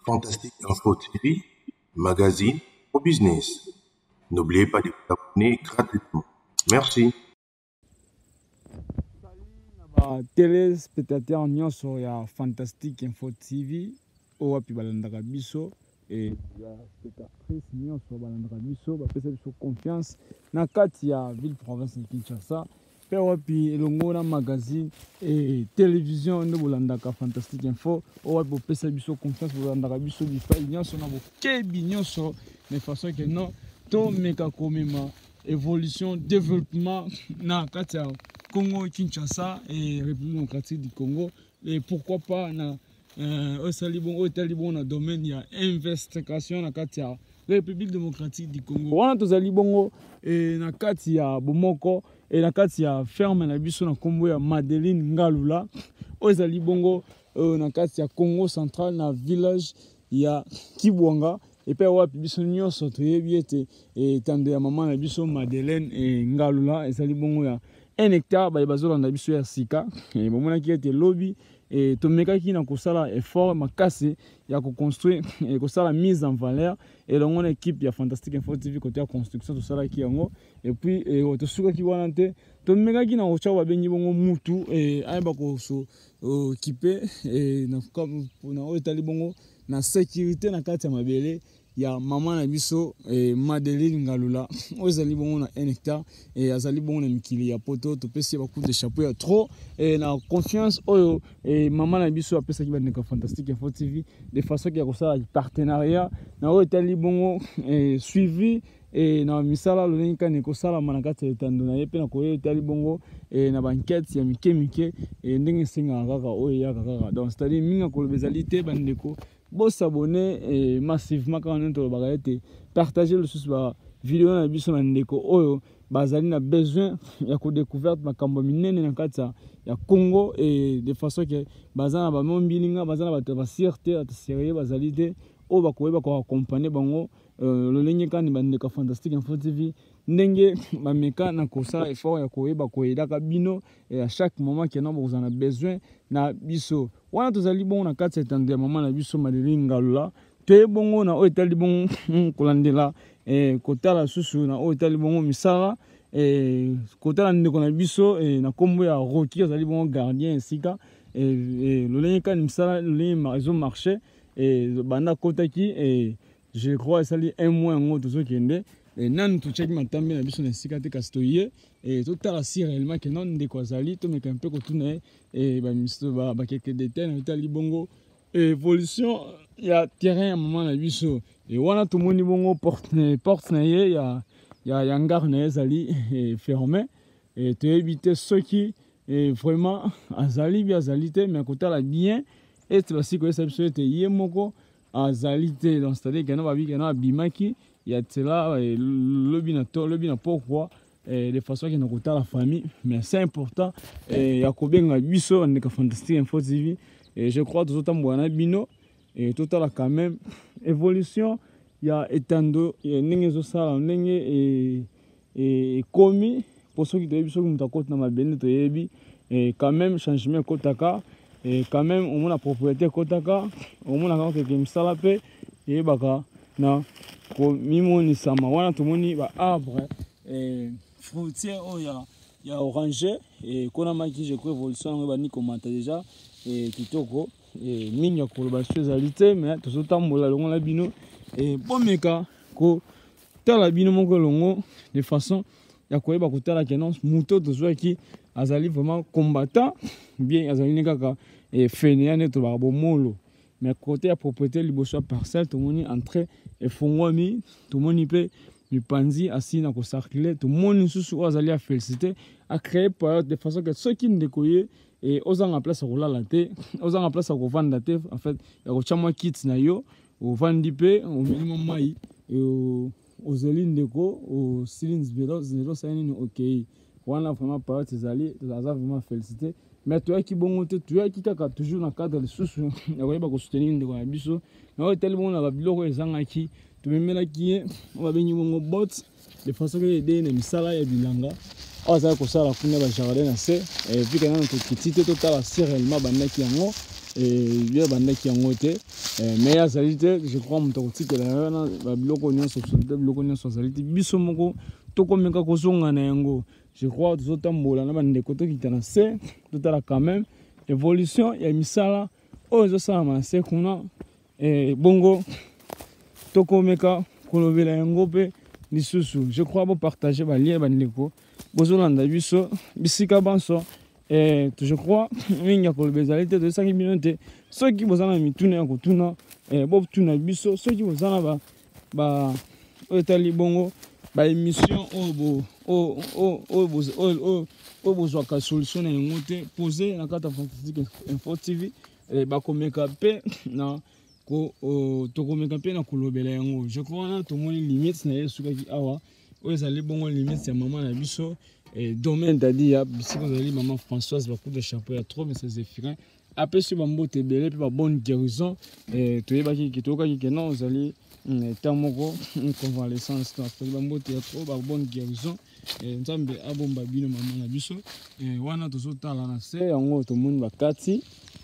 Fantastique Info TV, magazine au business. N'oubliez pas de vous abonner gratuitement. Merci. Téléspectateurs nyonso ya Fantastique Info TV owapi balandaka biso et ya spectatrice nyonso balandaka biso bapesa biso confiance na kati ya ville province de Kinshasa pe wapi elongo na magazine et télévision nde bolandaka Fantastique Info owapi bopesa biso confiance bolandaka biso bifai nyonso na bokebi nyonso de façon que non to meka komema évolution développement na kati ya Congo, Kinshasa et République démocratique du Congo. Et pourquoi pas dans le domaine de l'investigation dans la République démocratique du Congo. On a tous les bongo et na kati ya Bomoko et na kati ya ferme na biso na kombo ya Madeleine Ngalula. Ozali bongo na kati ya Congo central na village ya Kibwanga. Et puis wapi biso nyonso toyebi ete tande ya mama na biso Madeleine Ngalula ezali bongo ya 1 hectare ba bazolanda biso ya sika et bomona ki ete lobby et tomekaki na kosala effort makasi ya ko construire et kosala mise en valeur et longo na équipe ya Fantastique Info TV côté ya construction to sala ki yango et puis to suka ki wana te tomekaki na kocha ba bengi bongo mutu et ayeba ko so kipe et na comme na otali bongo na sécurité na kati ya mabele ya mama na biso Madeleine Ngalula ozali bongo na 1 hectare et azali bongo na mikili ya poto to pesi ba coup de chapeau ya trop et na confiance oyo mama na biso apesa ki bandeka Fantastique Info TV de façon que ya kosala partenariat na oyo tali bongo suivi et na misala lolengi kane kosala manakati etando na yepe na koyo tali bongo na banquette ya mike et ndenge singa kaka oyo ya kaka donc c'est-à-dire minga kolobezalité bandeko bon s'abonner massivement quand on entend bagayete partager le sous ba vidéo na biso na ndeko oyo bazali na besoin ya ko découverte makambo minene na kata ya Congo et de façon que bazana ba mombilinga bazana ba sûreté at sérieux bazali te o ba ko accompagner bango le lenye kan bandeko Fantastique Info TV ndenge ba meka na kosa effort ya koyeba koyedaka bino et à chaque moment que vous en avez besoin na biso wana tozali bongo na kati ya tande ya mama na biso Madeleine Ngalula te bongo na oyo etali bongo kolandela kotala susu na oyo etali bongo misala kotala ndeko na biso na kombo ya Rocky azali bongo gardien esika lolenge kani misala lolenge ezo marché banda kotaki je crois esali 1 mois yango tozokende nanu tocheki matambe na biso na esika te kasi toye totala si réellement ke non ndeko azali tomeka mpe kotuna ye bakeke détail na etali bongo évolution ya terrain ya mama na biso wana tomoni bongo porte na ye ya ngare na ye ezali fermé toyebi te soki vraiment azali bi azali te mais kotala bien ete basi koyesa biso ete ye moko azali te donc c'est-à-dire kena babi kena abimaki ya tela lobi na pourquoi de façon que na la famille mais c'est important ya kobenga biso ndeka Fantastique Info TV et je crois tout autant bwana bino et total quand même évolution ya etando ndenge zo sala ndenge komi pour ceux qui te biso mutakota na mabende to yebi et quand même changement kotaka et quand même au moins la propriété kotaka au moins la que misala pe et baka na ko mimoni sama wana tomoni ba arbre fruitier ya oranger et kona maki je crois évolution ngeba ni commenter déjà et kitoko et mingi ko ba spécialité mais to sotambola longo la bino et bomeka ko tala bino moko longo de façon ya koyeba kotala kenon muto to qui azali vraiment combattant bien azali nekaka et fainéant to ba bomolo mais côté à propriété liboso parcelle tout moni entrée et fongwami tout moni pe mipanzi assis na ko circuler tout moni susu azali a féliciter a créer de façon que ceux qui ndekoye et ozanga place ko la te ozanga place ko vendre te en fait ya ko chama kits na yo o vandi pe au minimum mai et ozeli ndeko au silins below 0 sign OK wana vraiment parole ezali zaza vraiment féliciter mais toi qui bon tu qui kaka toujours dans cadre de sous ya koyeba ko soutenir ndeko na biso na hotel bon na biloko ezanga ki tu memela ki on va benyi bongo bot de façon que aider na misala ya bilanga aza ko sala kuna ba jardin na se et puis kana to kitite total si réellement bandaki yango bien bandaki yango te mais azali te je crois moto kotikela wana babiloko nyonso biloko nyonso azali te biso moko tokomeka kozonga na yango je crois tozotambola na bandeko tokita na se totala quand même évolution ya misala oyo ezosalama na se kuna bongo tokomeka kolobela yango mpe lisusu je crois bopartage balie bandeko bozolanda biso bisika banso je crois mingi ya koloba ezali te tozesaki bino te soki boza na mituna ya kotuna botuna biso soki boza na oyo etali bongo baémission oyo bozwaka solution na yango te pose na kati ya Fantastique Info TV bakomeka mpe na tokomeka mpe na kolobela yango je crois wana tomoni limite na ye esukaki awa oyo ezali bongo limite ya mama na biso domaine dadi ya bisika ozali maman Françoise bacoup de chapeau ya trop mais c'est efficace apesi bambote ebele mpe babonne guérison toyokaki ke non ozali temps moko convalescence apesi bambote ya trop babonne guérison nzambe abomba bino mama na biso wana tozotala na se yango tomoni bakati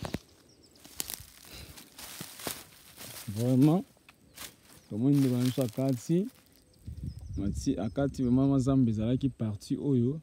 vraiment tomoni ndeko na biso akati mati akati vraiment mazambe ezalaki parti oyo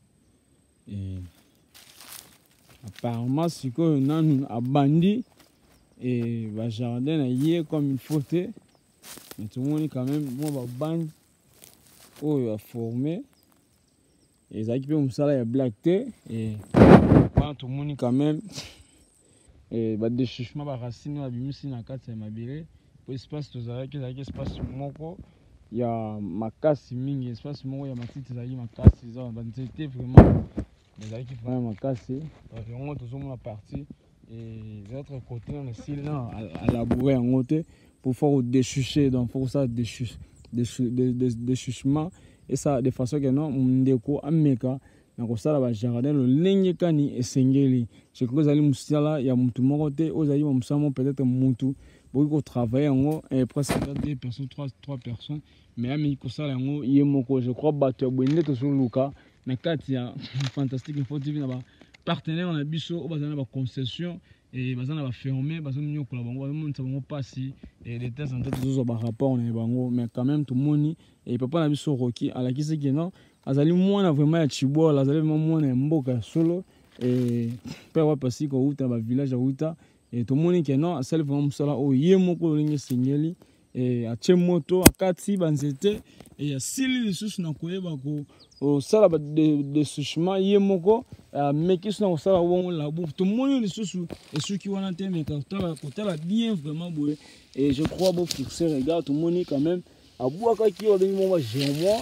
apparemment sikoyo nanu abandi bajardin na ye comme il faut te mais tomoni quand même mwa babandi oyo aforme ezalaki mpe mosala ya black te wana tomoni quand même badéchuchement baracine oyo abimisi na kati ya mabele po espace tozalaki ezalaki espace moko ya makasi mingi espace moko ya matiti ezalaki makasi eza banzete vraiment ezalaki vraiment makasi yango tozomona partie de l'autre côté na style na alabouré yango te pour faire déchucher donc faut ça déchuchement et ça de façon que non ndeko ameka na kosala ba jardin lolenge kani esengeli je crois ezali musala ya mutu moko te ozali musamo peut-être mutu beaucoup travailler yango presque 2 personnes 3 personnes mais ami kosala yango ye moko je crois bato ya bwende tozoluka na kati ya Fantastique Info TV na ba partenaire na biso o bazana ba concession bazana ba fermer bazana nyokola bango bamonisa bango pasi les tests en tête tozo ba rapport na bango mais quand même tout moni papa na biso Rocky alakisi ke non azali mwana vraiment ya chibola azali vraiment mwana ya mboka solo pe wa pasi ko uta ba village ya uta tout moni ke non asali vraiment musala o ye moko lingi singeli atie moto akati banzete asili lisusu na koyeba ko sala ba déchuchement ye moko mekisi na kosala bongo labour tomoni lisusu esuki wana te mais kotala bien vraiment boye et je crois beau fixer regarde tomoni quand même abwakaki obengi moko gémois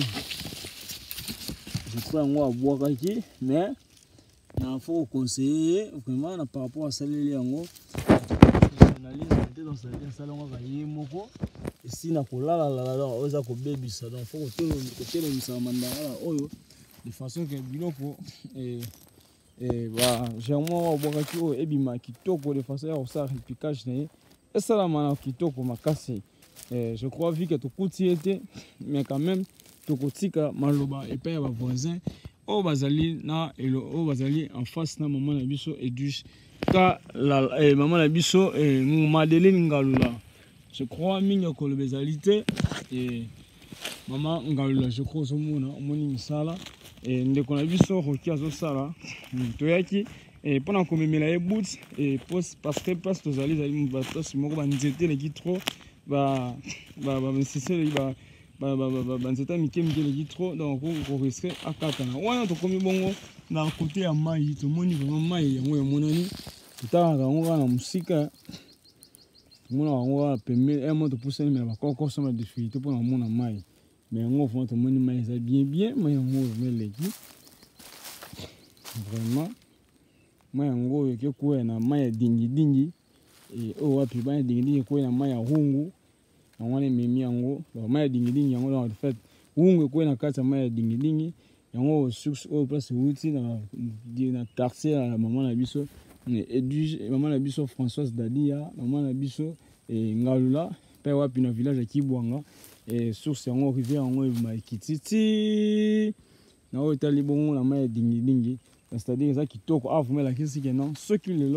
je crois yango abwakaki mais na faut conseiller vraiment na par rapport à saleli yango dans sa salon ye moko ici na kolala la oza ko bebisa donc faut que misa mandala oyo de façon que biloko ba germo obokaki oyo ebima kitoko de façon ya kosala repiquage na ye esalama na kitoko makasi je crois vu que tokuti ete mais quand même tokotika maloba epai ya bavoisin oyo bazali na oyo bazali en face na maman na biso Edwige ka maman na biso Madeleine Ngalula je crois mingi koloba ezali te maman Ngalula je crois ozomona omoni misala ndeko na biso Rocky azosala toyaki mpona komemela ye boot parce que place tozali ezali baplace moko banzete eleki trop bansiseli banzete mike eleki trop donc korisque akatana wana tokomi bongo na kote ya mai tomoni vraiment mai yango emonani totalaka yango kaka na mosika tomona yango wana pembe moto pusani mela bakokosa ma difficulté mpona komona mai mais yango vraiment tomoni mai eza bien mai yango vraiment eleki vraiment mai yango oyo ekekuya na mai ya dingidingi oyo wapi mai ya dingidingi ekoya na mai ya rungu yango wana ememi yango mai ya dingidingi yango en fait rungu ekoya na kati ya mai ya dingidingi yango source oyo place euti na quartier ya mama na biso Edwige mama na biso Françoise Dadia mama na biso Ngalula mpe wapi na village ya Kibwanga source yango rivière yango ebima ekititi na oyo etali bongo na mai ya dingidingi c'est-à-dire eza kitoko avumela kisi ke non soki lelo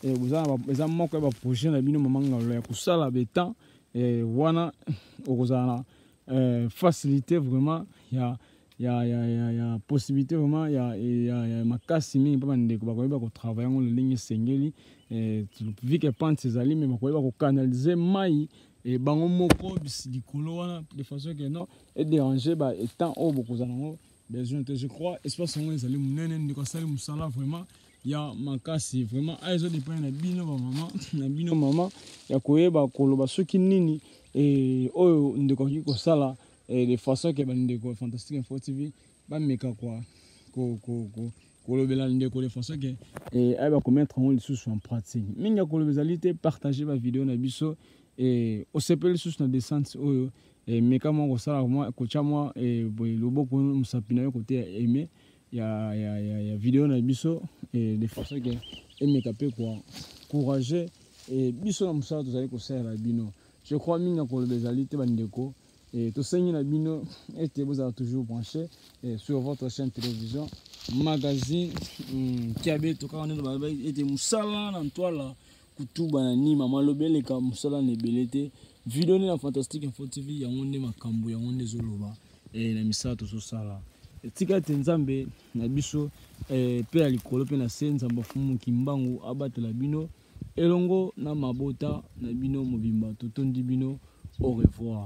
eza moko ya baprojet na bino mama ngalo ya kosala betan wana okozala na facilité vraiment ya possibilité vraiment ya makasi mingi mpe bandeko bakoyeba kotravaille yango lolenge esengeli vu ke pante ezali me bakoyeba kocanalize mai bango moko likolo wana de façon ke non edéranger baétant oyo bokozala yango besoin te je crois espace yango ezali monene ndeko asali mosala vraiment ya makasi vraiment ezodépendre na bino bamama na bino mama ya koyeba koloba soki nini oyo ndeko akoki kosala de façon ke bandeko Fantastique Info TV bameka kolobela ndeko de façon ke ayeba komettre yango lisusu en pratique mingi ya koloba ezali te partager bavideo na biso osepeli lisusu na descente oyo meka mwa kosala mwa kotya mwa loboko mosapi na yo kote ya aime ya video na biso de façon ke emeka mpe koencourager biso na mosala tozali kosalela bino je crois mingi ya koloba ezali te bandeko tosengi na bino ete bozala toujours branché sur votre chaîne télévision magazine kiabe tokaka nde baloba ete mosala na ntwala kutuba na nima maloba eleka mosala na ebele te video nde na Fantastique Info TV yango nde makambo yango nde ezoloba na misala tozosala tika ete nzambe na biso mpe ya likolo mpe na se nzambe afumuki mbangu abatela bino elongo na mabota na bino mobimba totondi bino au revoir.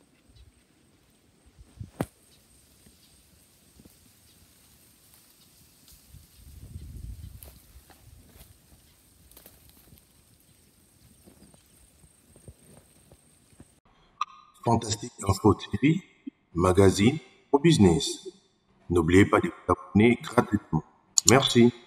Fantastique Info TV, magazine au business. N'oubliez pas de vous abonner gratuitement. Merci.